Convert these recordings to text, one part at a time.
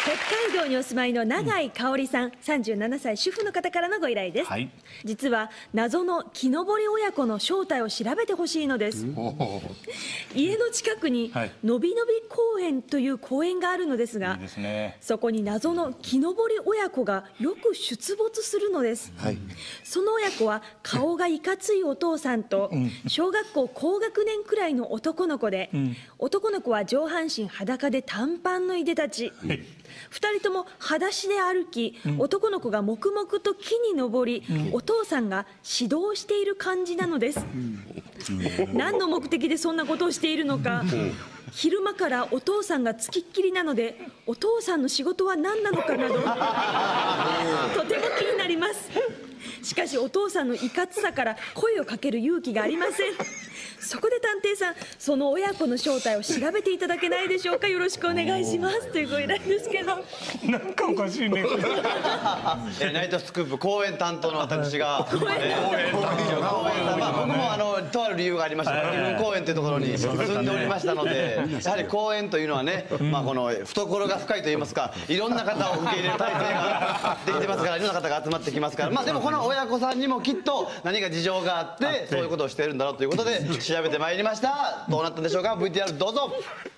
北海道にお住まいの永井香織さん、37歳主婦の方からのご依頼です。実は謎の木登り親子の正体を調べてほしいのです。家の近くにのびのび公園という公園があるのですが、そこに謎の木登り親子がよく出没するのです。その親子は顔がいかついお父さんと小学校高学年くらいの男の子で、男の子は上半身裸で短パンのいでたち、2人とも裸足で歩き、男の子が黙々と木に登り、お父さんが指導している感じなのです。何の目的でそんなことをしているのか、昼間からお父さんがつきっきりなので、お父さんの仕事は何なのかなどとても気になります。しかしお父さんのいかつさから声をかける勇気がありません。そこで探偵さん、その親子の正体を調べていただけないでしょうか。よろしくお願いしますというご依頼ですけど。 なんかおかしいね。 ナイトスクープ公演担当の私が僕もとある理由がありまして牧文公園というところに住んでおりましたので、やはり公園というのはね、この懐が深いといいますか、いろんな方を受け入れる体制ができてますから、いろんな方が集まってきますから、でもこの親子さんにもきっと何か事情があってそういうことをしているんだろうということで調べてまいりました。どうなったでしょうか。 VTR どうぞ。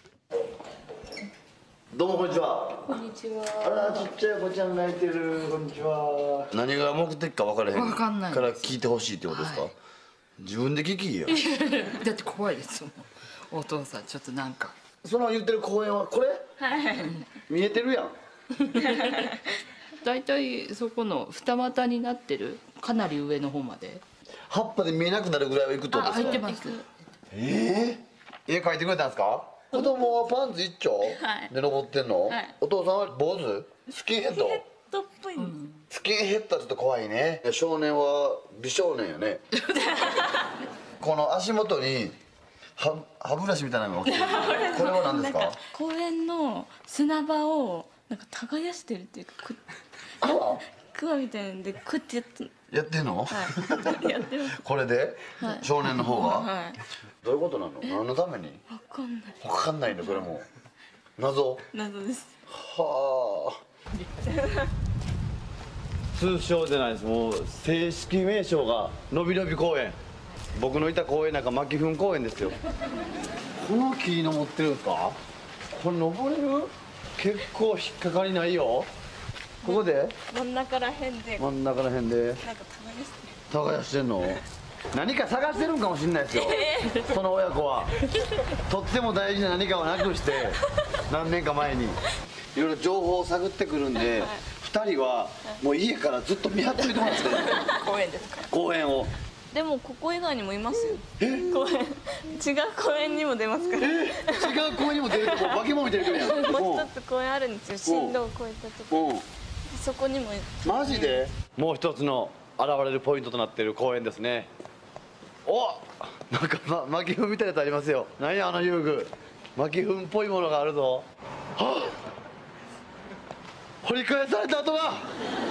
どうもこんにちは。 こんにちは。 あら、ちっちゃい子ちゃん泣いてる。こんにちは。何が目的か分からへんから聞いてほしいってことですか。自分で聞きや。 だって怖いですもん。お父さんちょっとなんか。 その言ってる公園はこれ？はい。見えてるやん。 だいたいそこの二股になってるかなり上の方まで。 葉っぱで見えなくなるぐらいは行くってことですか。 入ってます。 絵描いてくれたんですか。子供はパンツ一丁で登ってんの。お父さんは坊主？スキンヘッド？スキンヘッドはちょっと怖いね。少年は美少年よね。この足元に歯ブラシみたいなのが落ちてる。これは何ですか。 公園の砂場をなんか耕してるっていうか、クワみたいなんでクってやってんの？ やってます。 これで少年の方はどういうことなの？何のために？わかんないの。これも謎です。 はあ。通称じゃないです。もう正式名称がのびのび公園。僕のいた公園なんか牧文公園ですよ。この木登ってるんですか。これ登れる？結構引っかかりないよ。ここで真ん中らへんでなんか耕してんの。何か探してるんかもしれないですよ。その親子はとっても大事な何かをなくして何年か前にいろいろ情報を探ってくるんで、2人はもう家からずっと見張ってみてもらって。 公園ですか。 公園を。 でもここ以外にもいますよ。公園、違う公園にも出ますから。 違う公園にも出るとこ化け物みたいに来るやん。 もう一つ公園あるんですよ。振動を越えたところ。そこにも。 マジで？もう一つの現れるポイントとなっている公園ですね。お、なんか牧糞みたいなやつありますよ。何やあの遊具。牧糞っぽいものがあるぞ。はあ、掘り返された跡が。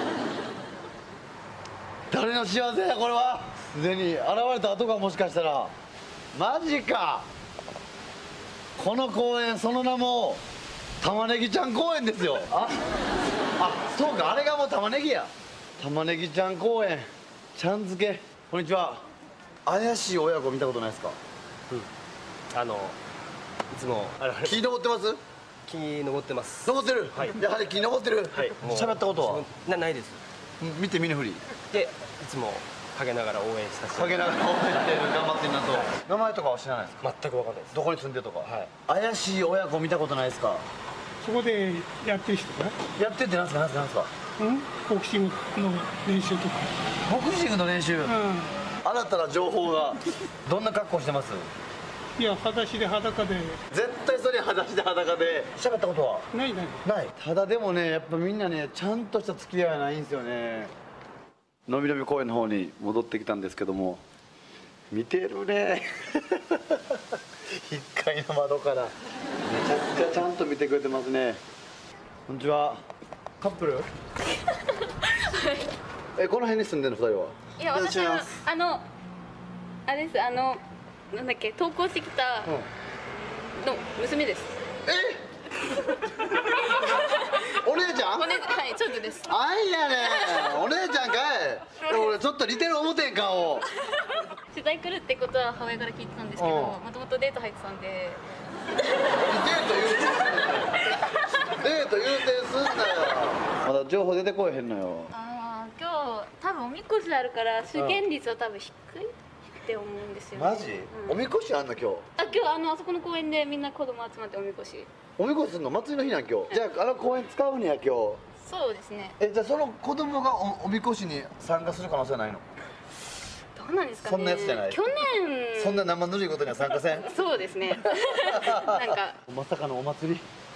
誰の仕業やこれは。すでに現れた跡がもしかしたら。マジか。この公園その名も玉ねぎちゃん公園ですよ。そうか、あれがもう玉ねぎや。玉ねぎちゃん公園ちゃん付け。こんにちは。怪しい親子見たことないですか。 いつも木登ってます。 木登ってます。 登ってる。やはり木登ってる。喋ったことはないです。 見て見ぬふりでいつも陰ながら応援したし、 陰ながら応援してる。頑張ってるなと。名前とかは知らないですか。 全く分かんないです。 どこに住んでるとか。怪しい親子見たことないですか。 そこでやってる人か。 やってってなんすか。 ボクシングの練習とか。 ボクシングの練習。新たな情報が。どんな格好してます。 いや、裸足で裸で。 絶対それ裸足で裸で。喋ったことはない。 ただでもね、やっぱみんなね、ちゃんとした付き合いはないんですよね。のびのび公園の方に戻ってきたんですけども、見てるね。1階の窓からめちゃくちゃちゃんと見てくれてますね。こんにちは。カップル？この辺に住んでるの2人は。 いや、私はあれです。なんだっけ、投稿してきたの娘です。 はいちょっとです。 あいやねお姉ちゃんかい。俺ちょっと似てる思てん顔。 取材来るってことは母親から聞いてたんですけど、もともとデート入ってたんで。 デート優先すんなよ。まだ情報出てこえへんのよ。 今日多分おみこしあるから主現率は多分低いって思うんですよ、ね。 マジ？おみこしあんの今日？ 今日あそこの公園でみんな子供集まっておみこし。 おみこしすんの祭りの日なん今日。じゃあ公園使うんや今日。 そうですね。 じゃあその子供がおみこしに参加する可能性はないの？ どうなんですかね。 そんなやつじゃない。 去年。 そんな生ぬるいことには参加せん。 そうですね。なんか。 まさかのお祭り。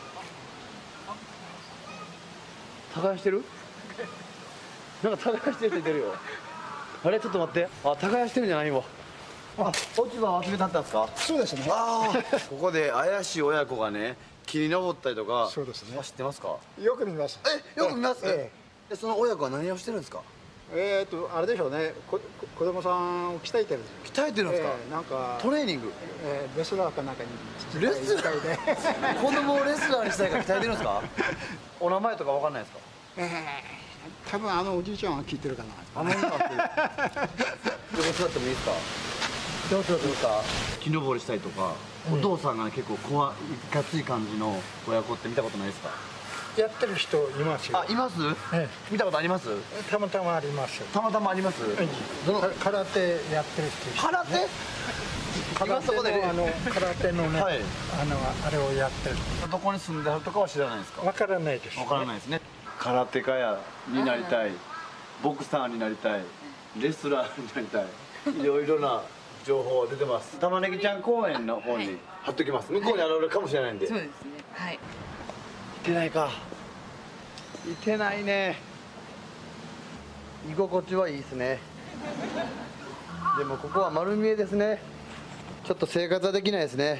耕してる？なんか耕してる人いてるよ。あれちょっと待って。耕してるんじゃないわ。落ち葉を集めてあったんですか？ そうですね。 ここで怪しい親子がね木に登ったりとか。 そうですね。 知ってますか？ よく見ます。 よく見ます。でその親子は何をしてるんですか？ あれでしょうね。子供さんを鍛えてる。 鍛えてるんですか？ なんかトレーニング。 レスラーかなんかに。 レスラーで。子供をレスラーにしたいから鍛えてるんですか？お名前とかわかんないですか？ 多分おじいちゃんは聞いてるかな。 横座ってもいいですか？どうぞどうぞ。木登りしたりとか、お父さんが結構いかつい感じの親子って見たことないですか？ やってる人いますよ。 います？見たことあります？ たまたまあります。 たまたまあります？ 空手やってる人。 空手？ 空手のね、あれをやってる。 どこに住んでるとかは知らないですか？ わからないです。 わからないですね。空手家になりたい、ボクサーになりたい、レスラーになりたい、いろいろな情報出てます。玉ねぎちゃん公園の方に貼っときます。向こうに現れるかもしれないんで。 そうですね。はい。 いてないか。いてないね。居心地はいいですね。でもここは丸見えですね。ちょっと生活はできないですね。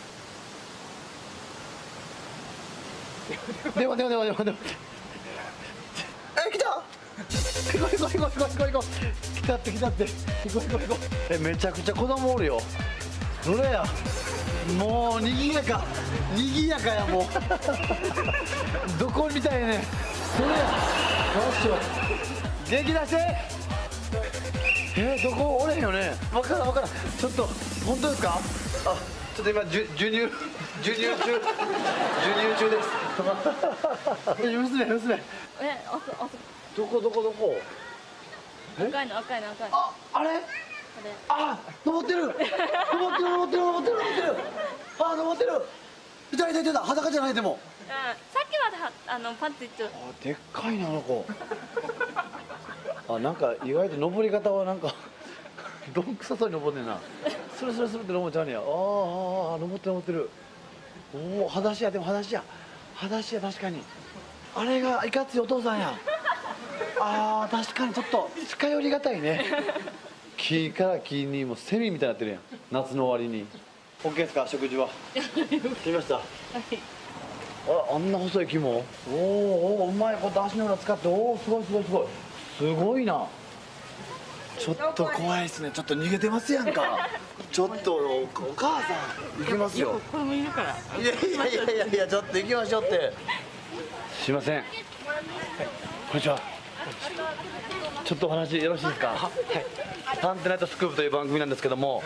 でも。来た。行こう。来たって。行こう。めちゃくちゃ子供おるよ。どれや。もう賑やかやもう。どこみたいね。それや。よっしゃ。元気出して。どこおれへんよね。わからん。ちょっと本当ですか？ちょっと今授乳中です。娘。どこ？ 赤いの。 あれ？登ってる。登ってる。いた。裸じゃないでも。 さっきまでパンツ一丁。 でっかいなあの子。なんか意外と登り方はなんかどんくさそうに登んねんな。スルって登っちゃうねや。登ってる。おお、裸足や確かに。あれがいかついお父さんや。確かにちょっと近寄りがたいね。木から木にもうセミみたいになってるやん。夏の終わりに。OK ですか、食事は。来ました。はい。あんな細い木も。お、うまいこと足の裏使って。すごいな。ちょっと怖いですね。ちょっと逃げてますやんか。ちょっとお母さん行きますよ。 子供いるから。 いやちょっと行きましょうって。すいません。こんにちは。ちょっとお話よろしいですか？はい。探偵ナイトスクープという番組なんですけども、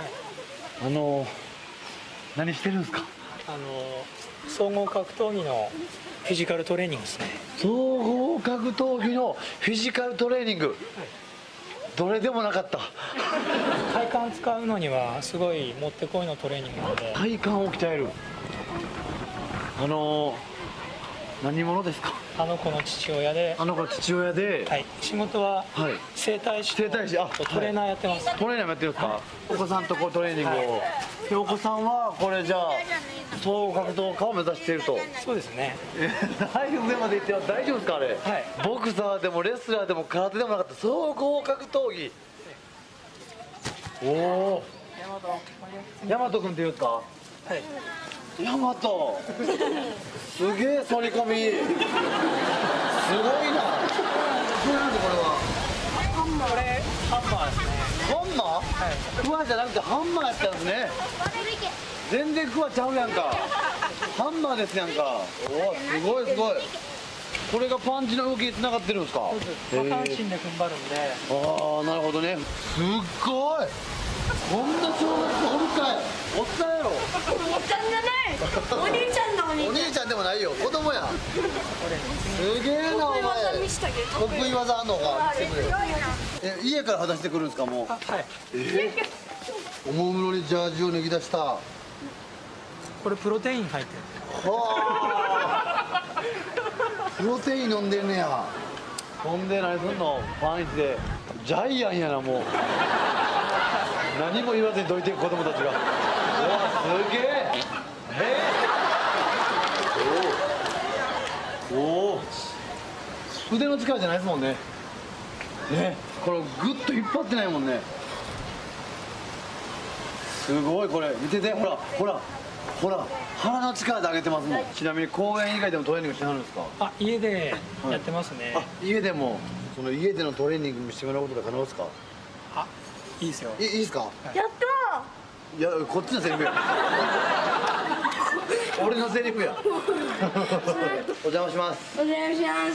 何してるんですか？ 総合格闘技のフィジカルトレーニングですね。 総合格闘技のフィジカルトレーニング。どれでもなかった。 体幹使うのにはすごいもってこいのトレーニングなので。 体幹を鍛える。何者ですか？ あの子の父親で。 はい。 仕事は整体師とトレーナーやってます。 トレーナーもやってるんですか？お子さんとトレーニングを。でお子さんはこれじゃあ総合格闘家を目指していると。 そうですね。 だいぶ上まで行っては大丈夫ですかあれ？はい。ボクサーでもレスラーでも空手でもなかった総合格闘技。おお。大和君って言うんですか？はい。大和。すげえ反り込み。すごいな。これなんでこれは？ これハンマーですね。 ハンマー？はい。クワじゃなくてハンマーやったんですね。全然クワちゃうやんか。ハンマーですやんか。おお、すごい。 これがパンチの動きにつながってるんですか。 下半身で踏ん張るんで。 ああ、なるほどね。すっごい。こんな小学生おるかい。おっさんやろ。 おっちゃんじゃない。お兄ちゃんだ、お兄ちゃん。 お兄ちゃんでもないよ、子供や。すげえな、お前。得意技あんのか。家から果たしてくるんですか、もう。 はい。 おもむろにジャージを脱ぎ出した。 これプロテイン入ってる。 はあ。プロテイン飲んでんねや。ほんで何すんの、パンイチで。ジャイアンやな、もう。何も言わずにどいていく子供たちが。うわ、すげえ。おお。腕の力じゃないですもんね。ね、これグッと引っ張ってないもんね。すごい、これ見てて、ほらほらほら、腹の力で上げてますもん。ちなみに公園以外でもトレーニングしてはるんですか。 あ、家でやってますね。 あ、家でも。その家でのトレーニングしてもらうことが可能ですか。 あ、いいですよ。 いいですか。 やったいや、こっちのセリフや。俺のセリフや。お邪魔します。 ー。お願いします。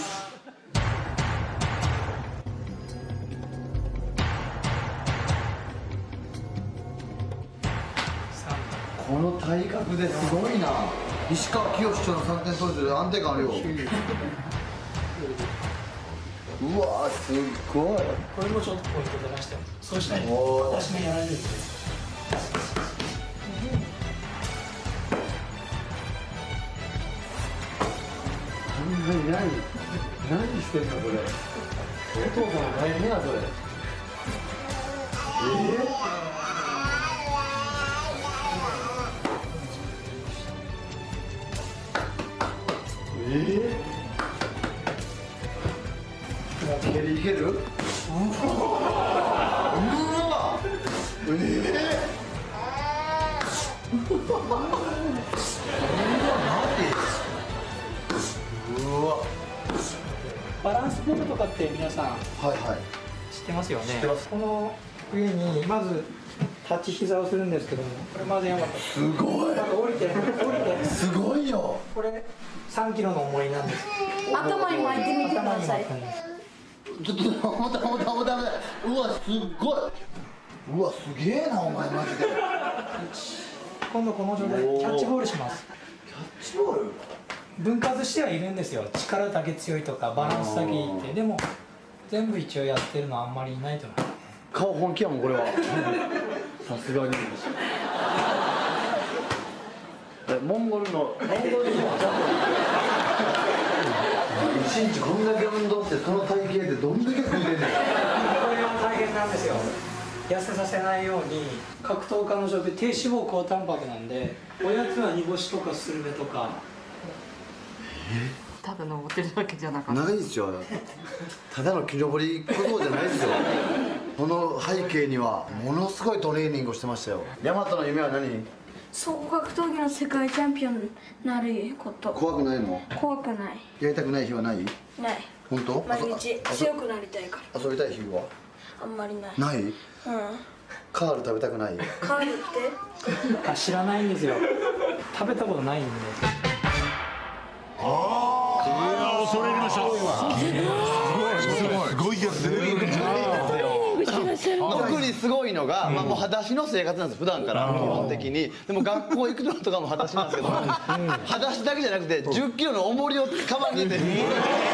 この体格ですごいな。石川清市長の3点取れてる安定感あるよ。うわー、すっごい。 これもちょっとポイント出ましたよ。そうしたら私がやられるんで。 何してんのこれ。お父さん大変やそれ。いけるいける。うわ。うわ。 バランスボールとかって皆さんはいはい。 知ってますよね。 知ってます。 この上にまず立ち膝をするんですけども、これまずやばかった。 すごい。 降りて降りて。 すごいよ。 これ3キロの重りなんです。 頭に巻いてみてください。 ちょっと重たい。うわ、すっごい。うわ、すげえなお前マジで。 今度この状態でキャッチボールします。 キャッチボール。 分割してはいるんですよ。力だけ強いとかバランスだけいいって。でも全部一応やってるのはあんまりいないと思う。 顔本気やもんこれは。さすがに。モンゴル人はちゃんと一日こんだけ運動してその体型でどんだけ食うてんねん。 これは大変なんですよ。痩せさせないように格闘家の状態、低脂肪高タンパクなんで、おやつは煮干しとかスルメとか。 ただ登ってるだけじゃなかった。 ないですよ。ただの木登り小僧じゃないですよ。この背景にはものすごいトレーニングをしてましたよ。大和の夢は何？ 総合格闘技の世界チャンピオンになること。 怖くないの？ 怖くない。 やりたくない日はない？ ない。 本当？ 毎日強くなりたいから。 遊びたい日は？ あんまりない。 ない？ うん。 カール食べたくない？ カールって？ あ、知らないんですよ。食べたことないんで。 恐れ入りました。すごいやつ出てくるんじゃない特にすごいのが、もう裸足の生活なんです普段から基本的に。でも学校行くのとかも裸足なんですけど、裸足だけじゃなくて10キロの重りをカバンに入れて